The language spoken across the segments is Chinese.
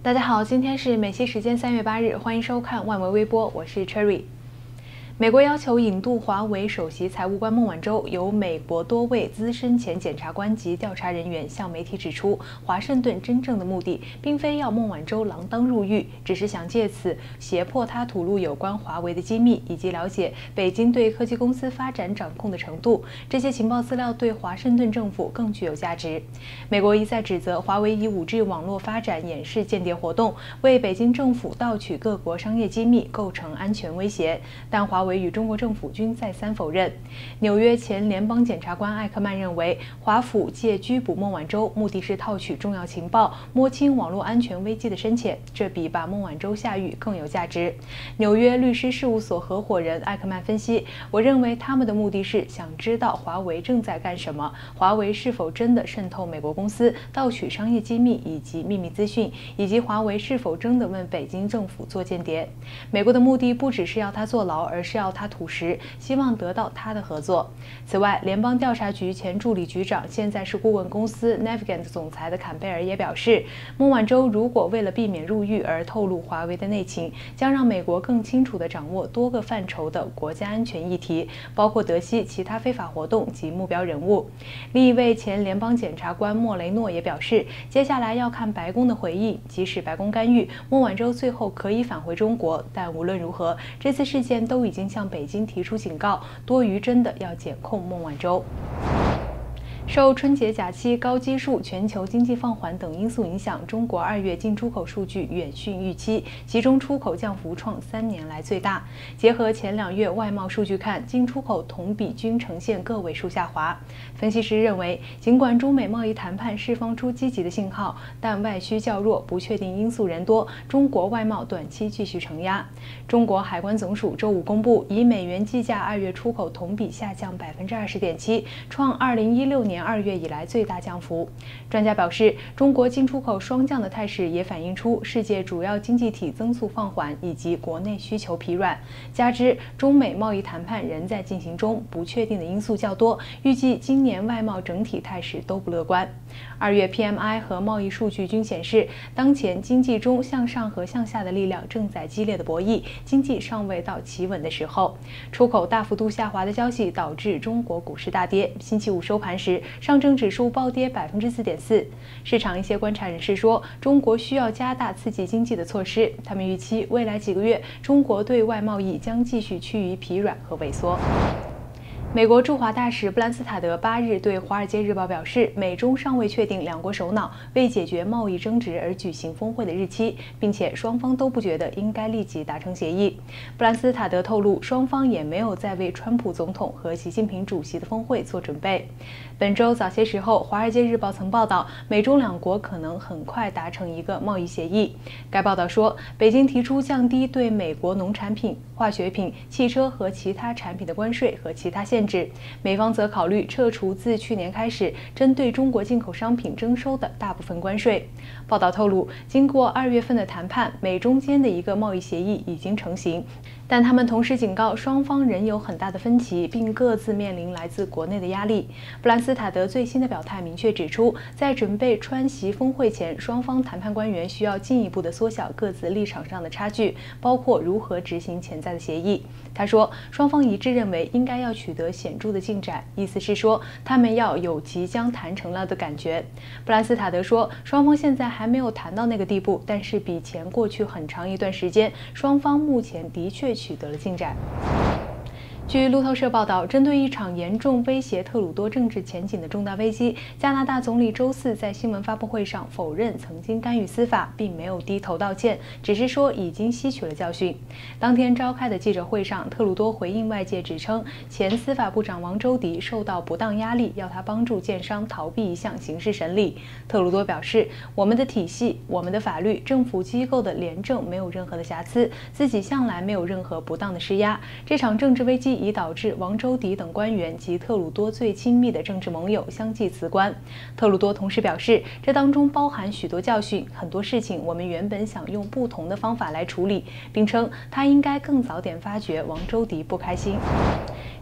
大家好，今天是美西时间3月8日，欢迎收看外媒微波，我是 Cherry。美国要求引渡华为首席财务官孟晚舟，由美国多位资深前检察官及调查人员向媒体指出，华盛顿真正的目的并非要孟晚舟锒铛入狱，只是想借此胁迫他吐露有关华为的机密，以及了解北京对科技公司发展掌控的程度。这些情报资料对华盛顿政府更具有价值。美国一再指责华为以5G 网络发展掩饰间谍活动，为北京政府盗取各国商业机密，构成安全威胁。但华为与中国政府均再三否认。纽约前联邦检察官艾克曼认为，华府借拘捕孟晚舟，目的是套取重要情报，摸清网络安全危机的深浅，这比把孟晚舟下狱更有价值。纽约律师事务所合伙人艾克曼分析，我认为他们的目的是想知道华为正在干什么，华为是否真的渗透美国公司，盗取商业机密以及秘密资讯，以及华为是否真的为北京政府做间谍。美国的目的不只是要他坐牢，而是要他吐实，希望得到他的合作。此外，联邦调查局前助理局长，现在是顾问公司 Navigant 总裁的坎贝尔也表示，孟晚舟如果为了避免入狱而透露华为的内情，将让美国更清楚地掌握多个范畴的国家安全议题，包括德西其他非法活动及目标人物。另一位前联邦检察官莫雷诺也表示，接下来要看白宫的回应，即使白宫干预，孟晚舟最后可以返回中国，但无论如何，这次事件都已经向北京提出警告，多余真的要检控孟晚舟。受春节假期、高基数、全球经济放缓等因素影响，中国2月进出口数据远逊预期，其中出口降幅创3年来最大。结合前2月外贸数据看，进出口同比均呈现个位数下滑。分析师认为，尽管中美贸易谈判释放出积极的信号，但外需较弱，不确定因素仍多，中国外贸短期继续承压。中国海关总署周五公布，以美元计价2月出口同比下降20.7%，创2016年2月以来最大降幅。专家表示，中国进出口双降的态势也反映出世界主要经济体增速放缓以及国内需求疲软，加之中美贸易谈判仍在进行中，不确定的因素较多，预计今年外贸整体态势都不乐观。2月 PMI 和贸易数据均显示，当前经济中向上和向下的力量正在激烈的博弈，经济尚未到企稳的时候。出口大幅度下滑的消息导致中国股市大跌，星期五收盘时，上证指数暴跌4.4%。市场一些观察人士说，中国需要加大刺激经济的措施。他们预期未来几个月，中国对外贸易将继续趋于疲软和萎缩。美国驻华大使布兰斯塔德8日对《华尔街日报》表示，美中尚未确定两国首脑为解决贸易争执而举行峰会的日期，并且双方都不觉得应该立即达成协议。布兰斯塔德透露，双方也没有在为川普总统和习近平主席的峰会做准备。本周早些时候，《华尔街日报》曾报道，美中两国可能很快达成一个贸易协议。该报道说，北京提出降低对美国农产品、化学品、汽车和其他产品的关税和其他限制，美方则考虑撤除自去年开始针对中国进口商品征收的大部分关税。报道透露，经过2月份的谈判，美中间的一个贸易协议已经成型，但他们同时警告，双方仍有很大的分歧，并各自面临来自国内的压力。布兰斯塔德最新的表态明确指出，在准备川习峰会前，双方谈判官员需要进一步的缩小各自立场上的差距，包括如何执行潜在的协议。他说，双方一致认为应该要取得显著的进展，意思是说，他们要有即将谈成了的感觉。布兰斯塔德说，双方现在还没有谈到那个地步，但是比前过去很长一段时间，双方目前的确取得了进展。据路透社报道，针对一场严重威胁特鲁多政治前景的重大危机，加拿大总理周4在新闻发布会上否认曾经干预司法，并没有低头道歉，只是说已经吸取了教训。当天召开的记者会上，特鲁多回应外界指称前司法部长王州迪受到不当压力，要他帮助建商逃避一项刑事审理。特鲁多表示，我们的体系、我们的法律、政府机构的廉政没有任何的瑕疵，自己向来没有任何不当的施压。这场政治危机已导致王州迪等官员及特鲁多最亲密的政治盟友相继辞官。特鲁多同时表示，这当中包含许多教训，很多事情我们原本想用不同的方法来处理，并称他应该更早点发觉王州迪不开心。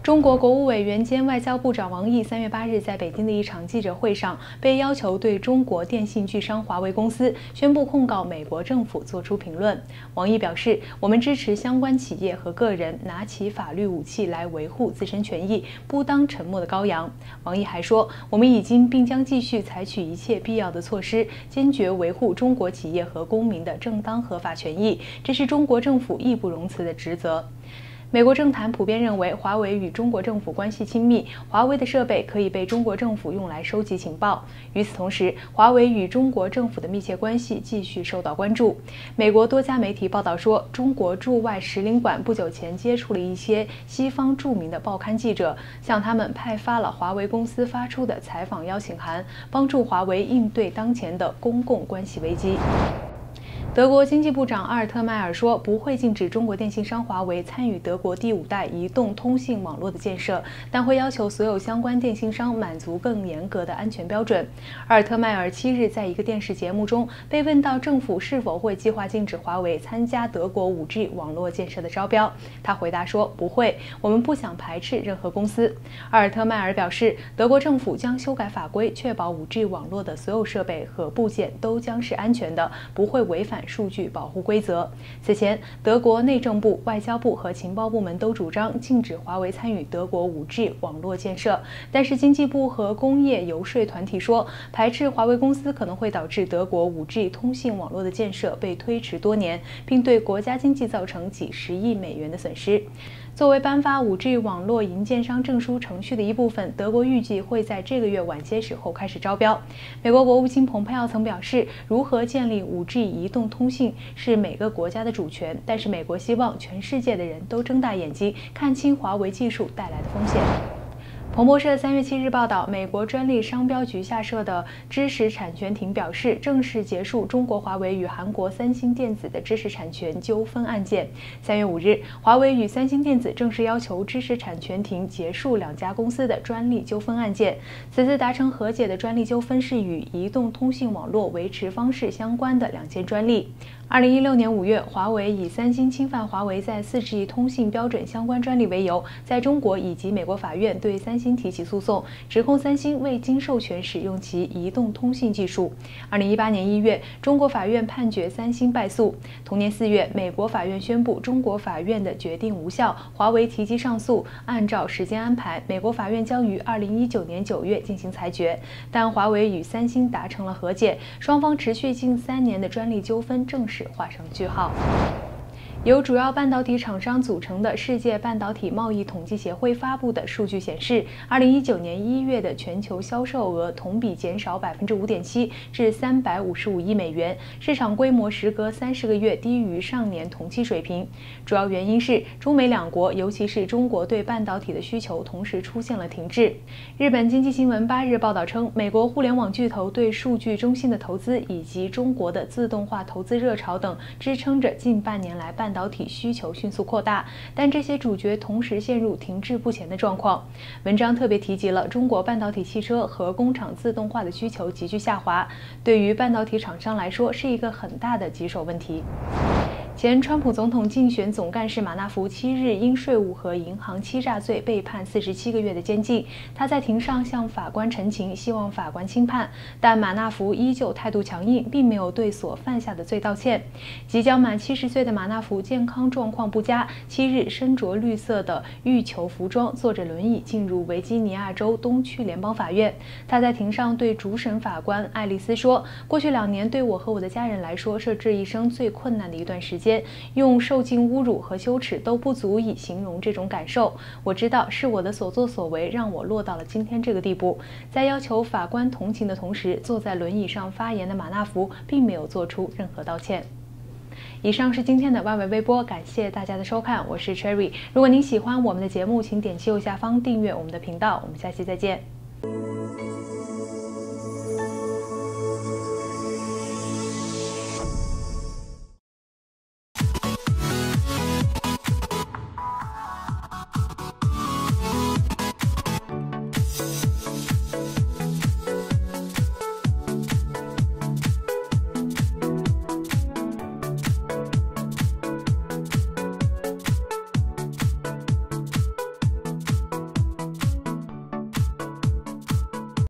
中国国务委员兼外交部长王毅3月8日在北京的一场记者会上，被要求对中国电信巨商华为公司宣布控告美国政府作出评论。王毅表示，我们支持相关企业和个人拿起法律武器来维护自身权益，不当沉默的羔羊。王毅还说，我们已经并将继续采取一切必要的措施，坚决维护中国企业和公民的正当合法权益，这是中国政府义不容辞的职责。美国政坛普遍认为，华为与中国政府关系亲密，华为的设备可以被中国政府用来收集情报。与此同时，华为与中国政府的密切关系继续受到关注。美国多家媒体报道说，中国驻外使领馆不久前接触了一些西方著名的报刊记者，向他们派发了华为公司发出的采访邀请函，帮助华为应对当前的公共关系危机。德国经济部长阿尔特迈尔说，不会禁止中国电信商华为参与德国第5代移动通信网络的建设，但会要求所有相关电信商满足更严格的安全标准。阿尔特迈尔7日在一个电视节目中被问到政府是否会计划禁止华为参加德国5G 网络建设的招标，他回答说，不会，我们不想排斥任何公司。阿尔特迈尔表示，德国政府将修改法规，确保5G 网络的所有设备和部件都将是安全的，不会违反数据保护规则。此前，德国内政部、外交部和情报部门都主张禁止华为参与德国5G 网络建设，但是经济部和工业游说团体说，排斥华为公司可能会导致德国5G 通信网络的建设被推迟多年，并对国家经济造成几十亿美元的损失。作为颁发5G 网络营建商证书程序的一部分，德国预计会在这个月晚些时候开始招标。美国国务卿蓬佩奥曾表示，如何建立5G 移动通信是每个国家的主权，但是美国希望全世界的人都睁大眼睛，看清华为技术带来的风险。彭博社3月7日报道，美国专利商标局下设的知识产权庭表示，正式结束中国华为与韩国三星电子的知识产权纠纷案件。3月5日，华为与三星电子正式要求知识产权庭结束2家公司的专利纠纷案件。此次达成和解的专利纠纷是与移动通信网络维持方式相关的2件专利。2016年5月，华为以三星侵犯华为在4G 通信标准相关专利为由，在中国以及美国法院对三星提起诉讼，指控三星未经授权使用其移动通信技术。2018年1月，中国法院判决三星败诉。同年4月，美国法院宣布中国法院的决定无效，华为提起上诉。按照时间安排，美国法院将于2019年9月进行裁决，但华为与三星达成了和解，双方持续近3年的专利纠纷正式画上句号。由主要半导体厂商组成的世界半导体贸易统计协会发布的数据显示，2019年1月的全球销售额同比减少5.7%至355亿美元，市场规模时隔30个月低于上年同期水平。主要原因是中美2国，尤其是中国对半导体的需求同时出现了停滞。日本经济新闻8日报道称，美国互联网巨头对数据中心的投资以及中国的自动化投资热潮等，支撑着近半年来半导体需求迅速扩大，但这些主角同时陷入停滞不前的状况。文章特别提及了中国半导体汽车和工厂自动化的需求急剧下滑，对于半导体厂商来说是一个很大的棘手问题。前川普总统竞选总干事马纳福7日因税务和银行欺诈罪被判47个月的监禁。他在庭上向法官陈情，希望法官轻判，但马纳福依旧态度强硬，并没有对所犯下的罪道歉。即将满70岁的马纳福健康状况不佳，7日身着绿色的浴球服装，坐着轮椅进入维吉尼亚州东区联邦法院。他在庭上对主审法官爱丽丝说：“过去2年对我和我的家人来说是这一生最困难的一段时间。用受尽侮辱和羞耻都不足以形容这种感受。我知道是我的所作所为让我落到了今天这个地步。”在要求法官同情的同时，坐在轮椅上发言的马纳福并没有做出任何道歉。以上是今天的外围微波，感谢大家的收看，我是 Cherry。如果您喜欢我们的节目，请点击右下方订阅我们的频道，我们下期再见。